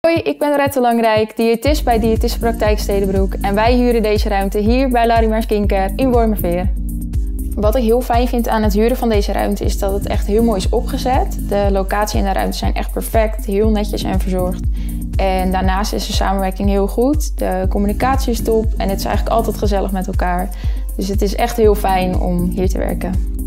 Hoi, ik ben Lorette Langrijk, diëtist bij Diëtistenpraktijk Stedenbroek en wij huren deze ruimte hier bij Larimar Skincare in Wormerveer. Wat ik heel fijn vind aan het huren van deze ruimte is dat het echt heel mooi is opgezet. De locatie en de ruimte zijn echt perfect, heel netjes en verzorgd. En daarnaast is de samenwerking heel goed, de communicatie is top en het is eigenlijk altijd gezellig met elkaar. Dus het is echt heel fijn om hier te werken.